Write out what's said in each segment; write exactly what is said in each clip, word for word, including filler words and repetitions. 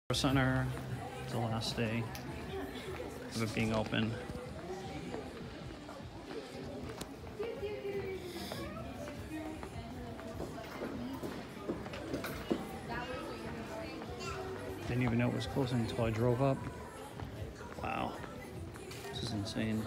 Center, the last day of it being open. Didn't even know it was closing until I drove up. Wow, this is insane.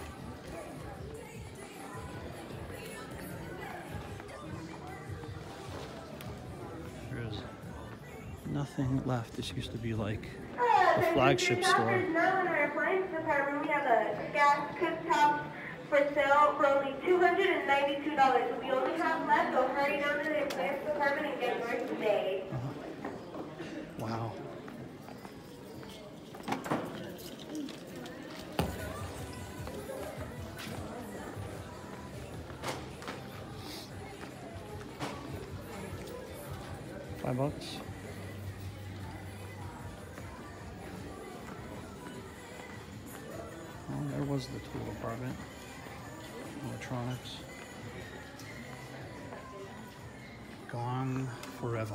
There's nothing left. This used to be like a flagship store. Now in our appliance department, we have a gas cooktop for sale for only two hundred ninety-two dollars. We only have left, so hurry down to the appliance department and get yours today. Uh-huh. Wow. Five bucks. Oh, there was the tool department. Electronics. Gone forever.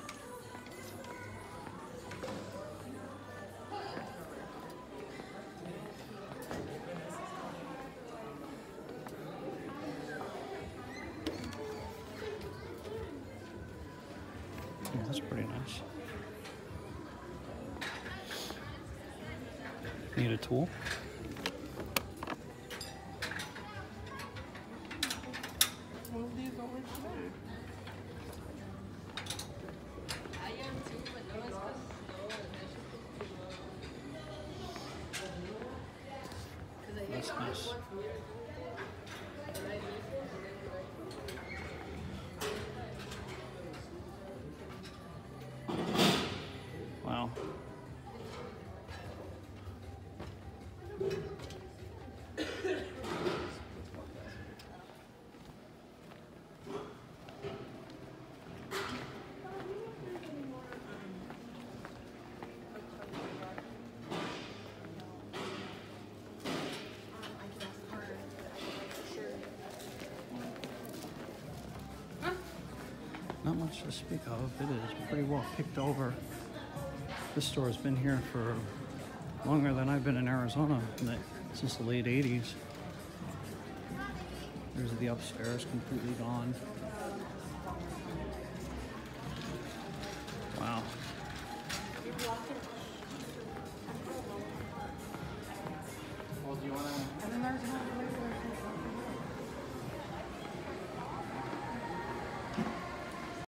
Yeah, that's pretty nice. Need a tool? That's nice. Wow. Not much to speak of. It is pretty well picked over. This store has been here for longer than I've been in Arizona, since the late eighties. There's the upstairs, completely gone.